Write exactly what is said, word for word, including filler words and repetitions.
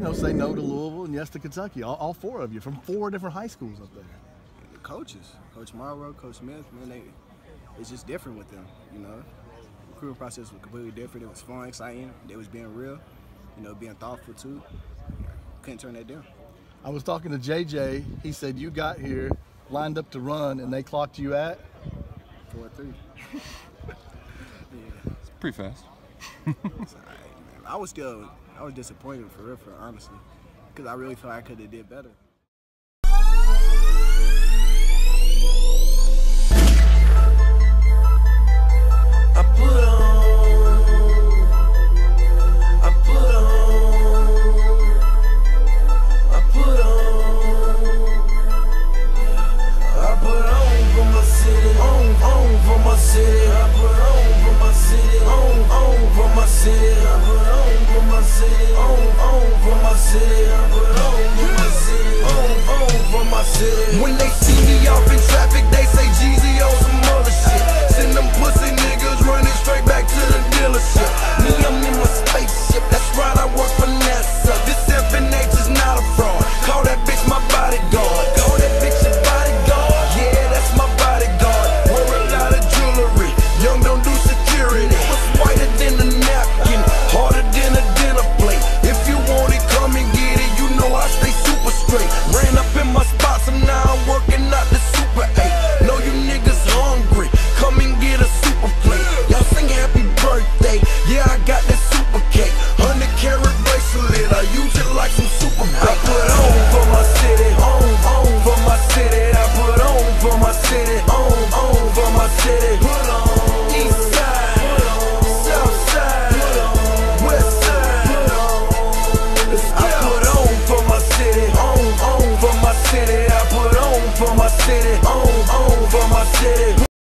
you know, say no to Louisville and yes to Kentucky? All, all four of you from four different high schools up there. The coaches, Coach Morrow, Coach Smith, man, they, it's just different with them, you know. The recruiting process was completely different. It was fun, exciting. They was being real, you know, being thoughtful too. Couldn't turn that down. I was talking to J J. He said you got here, lined up to run, and they clocked you at? four three. Yeah. It's pretty fast. It's all right, man. I was still, I was disappointed for real, for honestly, because I really felt I could have did better. When they see me off in traffic, they say Jeezy on some other shit. Send them pussy niggas running straight back to the dealership. Me, I'm in my spaceship, that's right, I work for NASA. This F N H is not a fraud. Call that bitch my bodyguard. Call that bitch your bodyguard. Yeah, that's my bodyguard. Wear a lot of jewelry. Young don't do security. What's whiter than a napkin? Harder than a dinner plate. If you want it, come and get it. You know I stay super straight. Ran up in my spot, so now I'm working out the Super eight. Know you niggas hungry. Come and get a super plate. Y'all sing happy birthday. Yeah, I got that super cake. Hundred carat bracelet. I use it like some super bait. I put on for my city. On, on for my city. I put on for my city. On, on for my city. Put on. East side. Put on. South side. Put on. West side. Put on. I put on for my city. On, on for my city. I put on for my city.